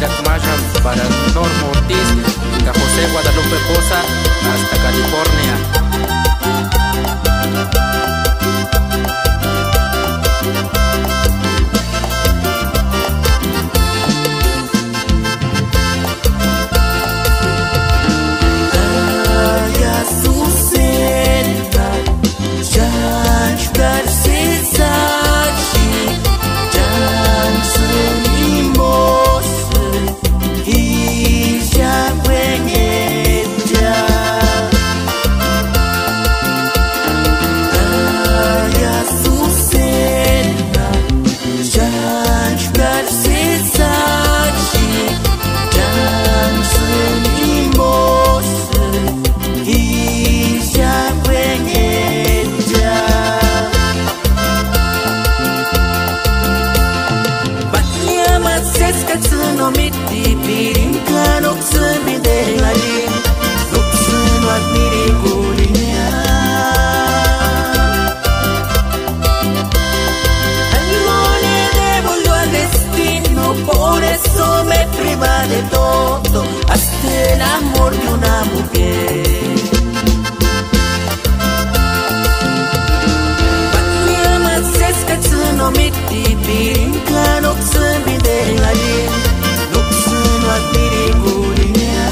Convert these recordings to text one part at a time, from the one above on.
Masham para Norma Ortiz, José Guadalupe Poza, hasta California. De todo, hasta el amor de una mujer. Patria masesca tsuno miti piring kanok sembide ngalin nuk tsuno admiri kulinya.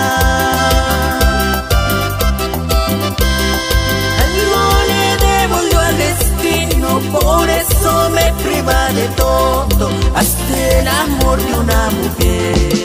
No le devolvió al destino, por eso me priva de todo, hasta el amor de una mujer.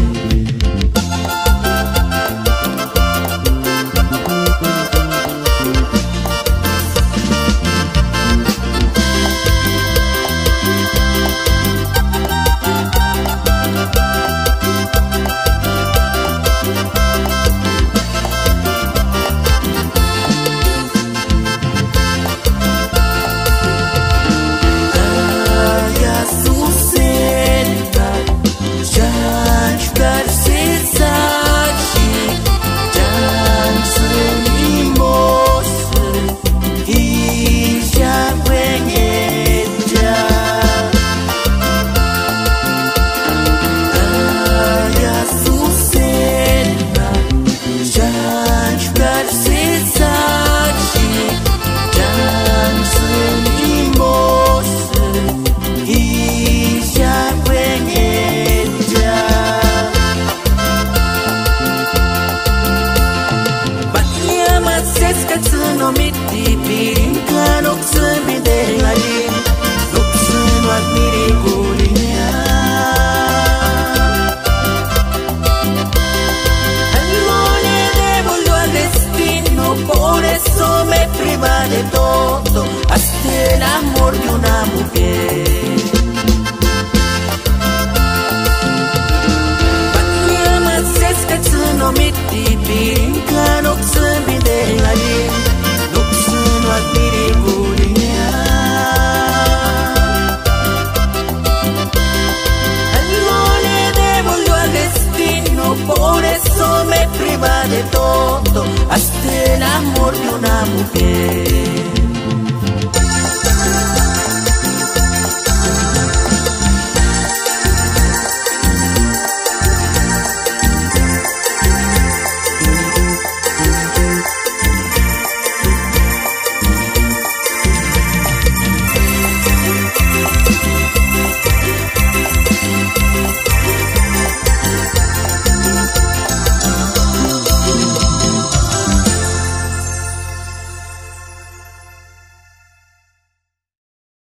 No miti piring kanok sembide ngalin nuk tsuno admiri kulinya. No le devolvió al destino, por eso me priva de todo, hasta el amor de una mujer.